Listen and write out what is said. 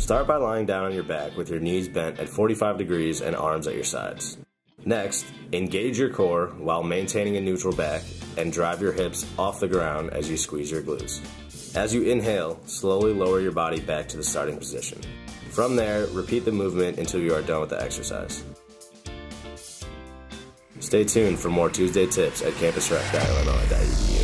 Start by lying down on your back with your knees bent at 45 degrees and arms at your sides. Next, engage your core while maintaining a neutral back and drive your hips off the ground as you squeeze your glutes. As you inhale, slowly lower your body back to the starting position. From there, repeat the movement until you are done with the exercise. Stay tuned for more Tuesday tips at campusrec.illinois.edu.